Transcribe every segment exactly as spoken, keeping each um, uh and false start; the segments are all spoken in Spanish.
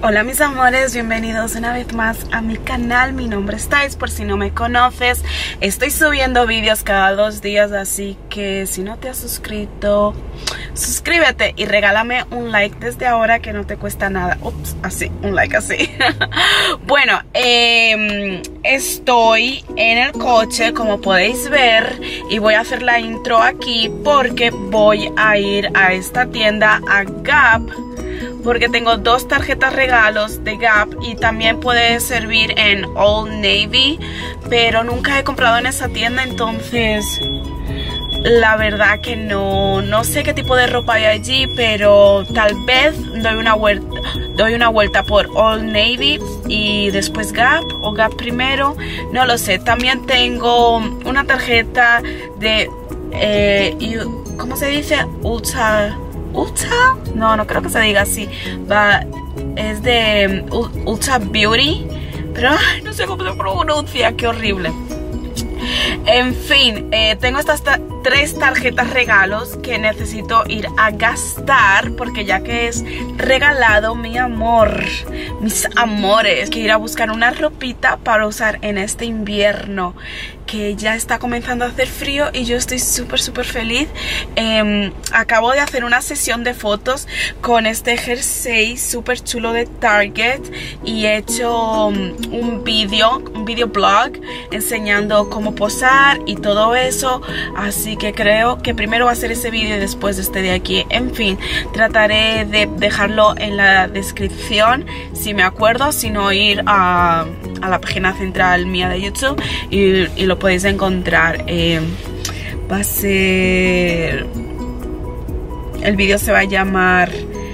Hola mis amores, bienvenidos una vez más a mi canal. Mi nombre es Thais, por si no me conoces. Estoy subiendo vídeos cada dos días, así que si no te has suscrito, suscríbete y regálame un like desde ahora, que no te cuesta nada. Ups, así, un like así. Bueno, eh, estoy en el coche, como podéis ver, y voy a hacer la intro aquí porque voy a ir a esta tienda, a Gap, porque tengo dos tarjetas regalos de Gap y también puede servir en Old Navy, pero nunca he comprado en esa tienda, entonces la verdad que no, no sé qué tipo de ropa hay allí, pero tal vez doy una vuelta, doy una vuelta por Old Navy y después Gap, o Gap primero, no lo sé. También tengo una tarjeta de, eh, ¿cómo se dice? Ultra... Ultra, no, no creo que se diga así, va, es de um, Ulta Beauty, pero ay, no sé cómo se pronuncia, qué horrible. En fin, eh, tengo estas ta tres tarjetas regalos que necesito ir a gastar, porque ya que es regalado, mi amor, mis amores, que ir a buscar una ropita para usar en este invierno, que ya está comenzando a hacer frío y yo estoy súper súper feliz. eh, Acabo de hacer una sesión de fotos con este jersey súper chulo de Target y he hecho um, un vídeo, un video blog enseñando cómo posar y todo eso, así que creo que primero va a ser ese vídeo y después este de aquí. En fin, trataré de dejarlo en la descripción si me acuerdo, si no ir a, a la página central mía de YouTube y, y lo podéis encontrar. eh, va a ser, el vídeo se va a llamar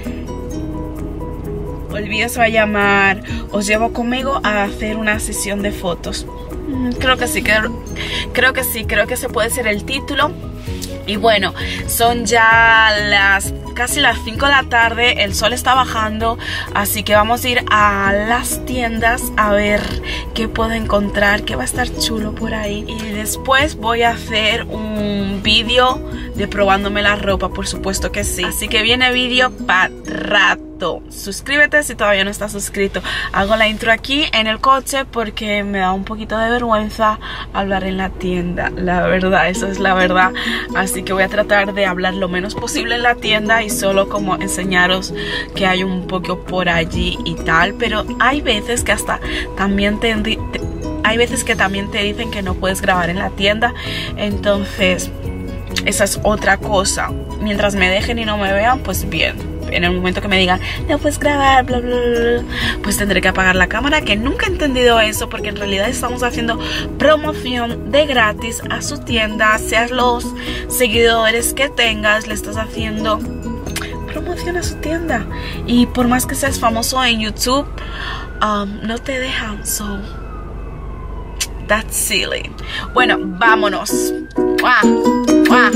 el vídeo se va a llamar os llevo conmigo a hacer una sesión de fotos. Creo que sí, creo, creo que sí, creo que ese puede ser el título. Y bueno, son ya las casi las cinco de la tarde, el sol está bajando, así que vamos a ir a las tiendas a ver qué puedo encontrar, que va a estar chulo por ahí. Y después voy a hacer un vídeo de probándome la ropa, por supuesto que sí. Así que viene vídeo para rato. Suscríbete si todavía no estás suscrito. Hago la intro aquí en el coche porque me da un poquito de vergüenza hablar en la tienda, la verdad, eso es la verdad. Así que voy a tratar de hablar lo menos posible en la tienda y solo como enseñaros que hay un poco por allí y tal. Pero hay veces que hasta también te, te hay veces que también te dicen que no puedes grabar en la tienda, entonces esa es otra cosa. Mientras me dejen y no me vean, pues bien. En el momento que me digan no puedes grabar, bla bla bla, pues tendré que apagar la cámara, que nunca he entendido eso, porque en realidad estamos haciendo promoción de gratis a su tienda. Seas los seguidores que tengas, le estás haciendo promoción a su tienda, y por más que seas famoso en YouTube, um, no te dejan, so that's silly. Bueno, vámonos. ¡Mua! ¡Mua!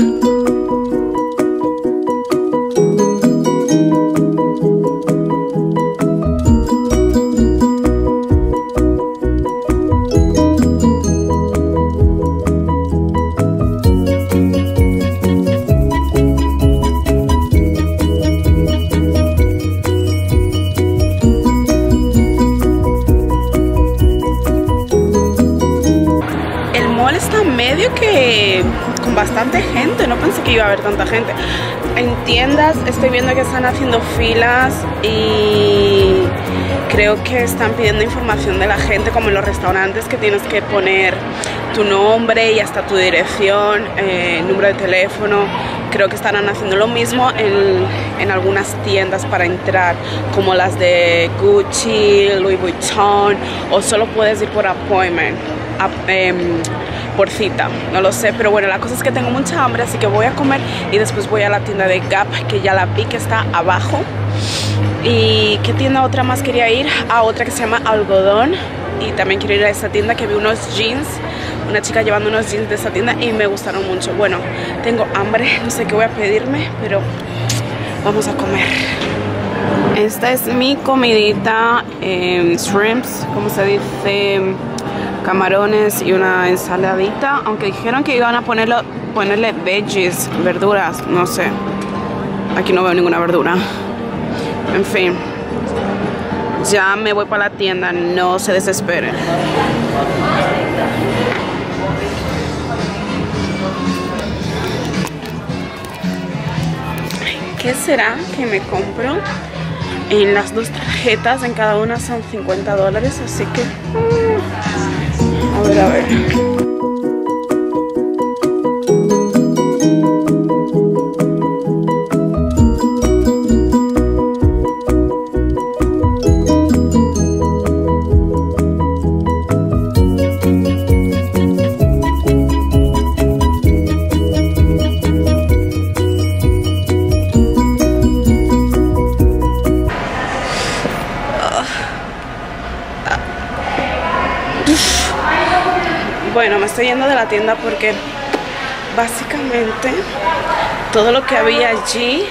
Está medio que con bastante gente, no pensé que iba a haber tanta gente. En tiendas estoy viendo que están haciendo filas y creo que están pidiendo información de la gente, como en los restaurantes, que tienes que poner tu nombre y hasta tu dirección, eh, número de teléfono. Creo que estarán haciendo lo mismo en, en algunas tiendas para entrar, como las de Gucci, Louis Vuitton, o solo puedes ir por appointment, a, eh, por cita, no lo sé. Pero bueno, la cosa es que tengo mucha hambre, así que voy a comer y después voy a la tienda de Gap, que ya la vi que está abajo. ¿Y qué tienda otra más quería ir? A otra que se llama Algodón, y también quiero ir a esta tienda, que vi unos jeans, una chica llevando unos jeans de esta tienda y me gustaron mucho. Bueno, tengo hambre, no sé qué voy a pedirme, pero vamos a comer. Esta es mi comidita, eh, shrimps, como se dice, camarones y una ensaladita, aunque dijeron que iban a ponerlo, ponerle veggies, verduras, no sé. Aquí no veo ninguna verdura. En fin, Ya me voy para la tienda, no se desesperen. ¿Qué será que me compro? En las dos tarjetas, en cada una son cincuenta dólares, así que... Uh, a ver, a ver. Bueno, me estoy yendo de la tienda porque básicamente todo lo que había allí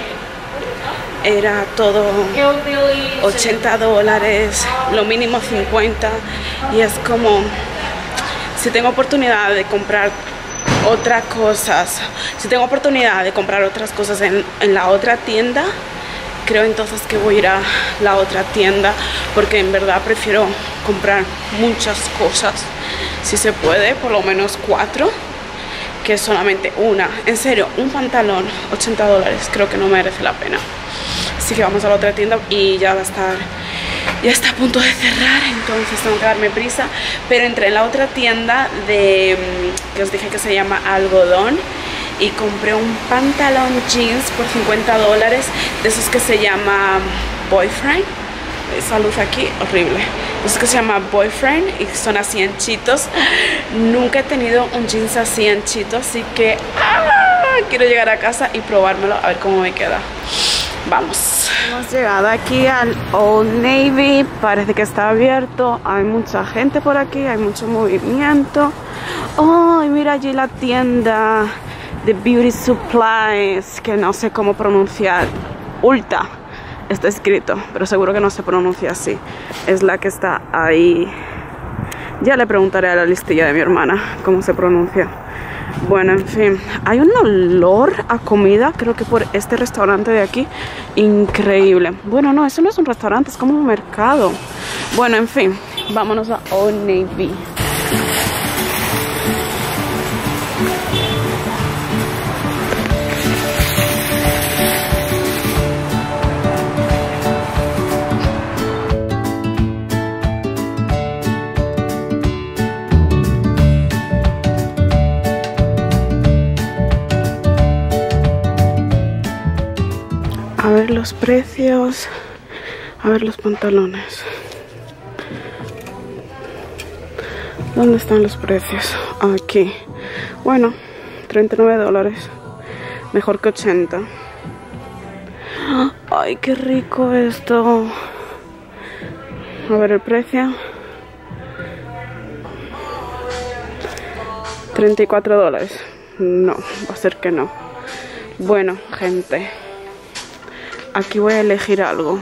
era todo ochenta dólares, lo mínimo cincuenta, y es como, si tengo oportunidad de comprar otras cosas, si tengo oportunidad de comprar otras cosas en, en la otra tienda, creo entonces que voy a ir a la otra tienda, porque en verdad prefiero comprar muchas cosas, si se puede, por lo menos cuatro, que solamente una. En serio, un pantalón, ochenta dólares, creo que no merece la pena. Así que vamos a la otra tienda y ya va a estar, ya está a punto de cerrar, entonces tengo que darme prisa. Pero entré en la otra tienda de, que os dije que se llama Algodón, y compré un pantalón jeans por cincuenta dólares, de esos que se llama Boyfriend. Esa luz aquí, horrible. Esos que se llama Boyfriend y son así anchitos. Nunca he tenido un jeans así anchito, así que ¡ah! Quiero llegar a casa y probármelo a ver cómo me queda. Vamos. Hemos llegado aquí al Old Navy. Parece que está abierto. Hay mucha gente por aquí, hay mucho movimiento. Oh, y mira allí la tienda de Beauty Supplies, que no sé cómo pronunciar. Ulta está escrito, pero seguro que no se pronuncia así. Es la que está ahí. Ya le preguntaré a la listilla de mi hermana cómo se pronuncia. Bueno, en fin, hay un olor a comida, creo que por este restaurante de aquí, increíble. Bueno, no, eso no es un restaurante, es como un mercado. Bueno, en fin, vámonos a Old Navy. A ver los precios, a ver los pantalones. ¿Dónde están los precios? Aquí. Bueno, treinta y nueve dólares. Mejor que ochenta. Ay, qué rico esto. A ver el precio. treinta y cuatro dólares. No, va a ser que no. Bueno, gente, aquí voy a elegir algo.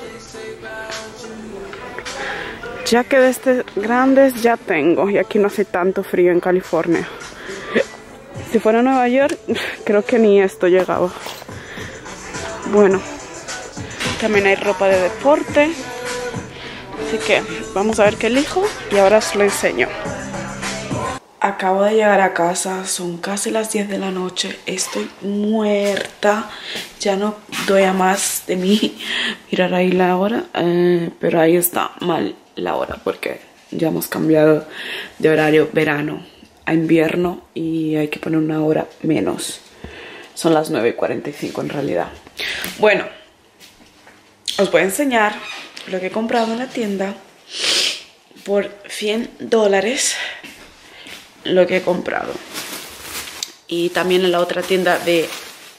Ya que de estos grandes ya tengo, y aquí no hace tanto frío en California. Si fuera Nueva York, creo que ni esto llegaba. Bueno, también hay ropa de deporte. Así que vamos a ver qué elijo y ahora os lo enseño. Acabo de llegar a casa, son casi las diez de la noche, estoy muerta, ya no doy a más de mí mirar ahí la hora, eh, pero ahí está mal la hora porque ya hemos cambiado de horario verano a invierno y hay que poner una hora menos, son las nueve y cuarenta y cinco en realidad. Bueno, os voy a enseñar lo que he comprado en la tienda por cien dólares. Lo que he comprado, y también en la otra tienda de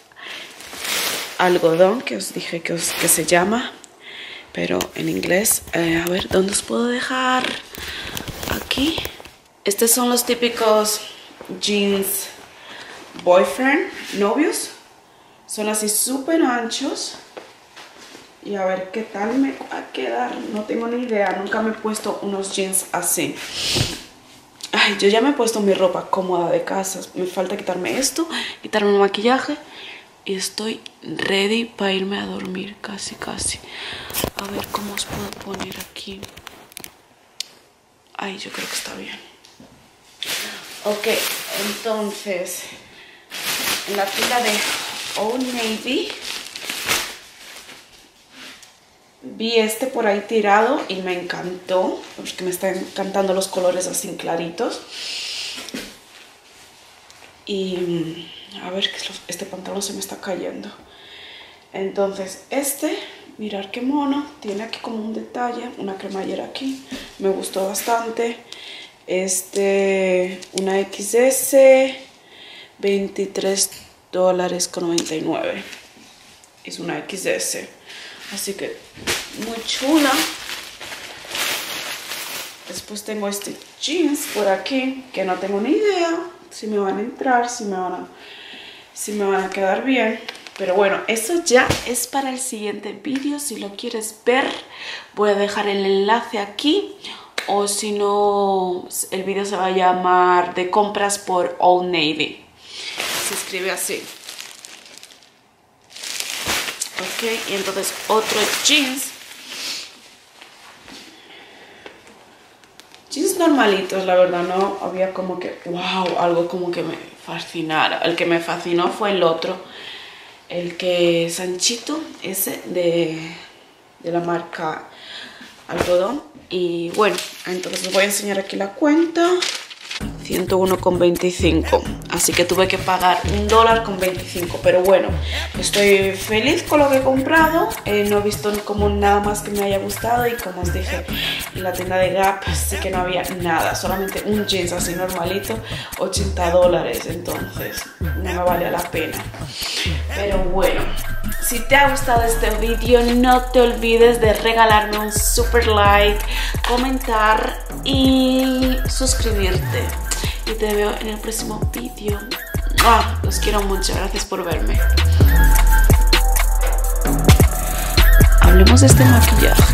algodón que os dije que, os, que se llama, pero en inglés. Eh, a ver, ¿dónde os puedo dejar? Aquí. Estos son los típicos jeans Boyfriend, novios. Son así súper anchos. Y a ver qué tal me va a quedar. No tengo ni idea, nunca me he puesto unos jeans así. Ay, yo ya me he puesto mi ropa cómoda de casa. Me falta quitarme esto, quitarme el maquillaje y estoy ready para irme a dormir, casi casi. A ver cómo os puedo poner aquí. Ay, yo creo que está bien. Ok, entonces en la tienda de Old Navy vi este por ahí tirado y me encantó, porque me están encantando los colores así claritos. Y a ver, que este pantalón se me está cayendo. Entonces este, mirar qué mono, tiene aquí como un detalle, una cremallera aquí, me gustó bastante. Este, una equis ese, veintitrés dólares con noventa y nueve. Es una equis ese, así que muy chula. Después tengo este jeans por aquí, que no tengo ni idea si me van a entrar, si me van a, si me van a quedar bien. Pero bueno, eso ya es para el siguiente vídeo. Si lo quieres ver, voy a dejar el enlace aquí. O si no, el vídeo se va a llamar de compras por Old Navy. Se escribe así. Ok, y entonces otro jeans. Jeans normalitos, la verdad, no había como que, wow, algo como que me fascinara. El que me fascinó fue el otro. El que es anchito, ese de, de la marca Algodón. Y bueno, entonces os voy a enseñar aquí la cuenta. ciento uno con veinticinco. Así que tuve que pagar un dólar con veinticinco. Pero bueno, estoy feliz con lo que he comprado. Eh, no he visto como nada más que me haya gustado. Y como os dije, en la tienda de Gap sí que no había nada. Solamente un jeans así normalito, ochenta dólares. Entonces no me vale la pena. Pero bueno, si te ha gustado este vídeo, no te olvides de regalarme un super like, comentar y suscribirte. Y te veo en el próximo vídeo. ¡Ah! Los quiero mucho, gracias por verme. Hablemos de este maquillaje.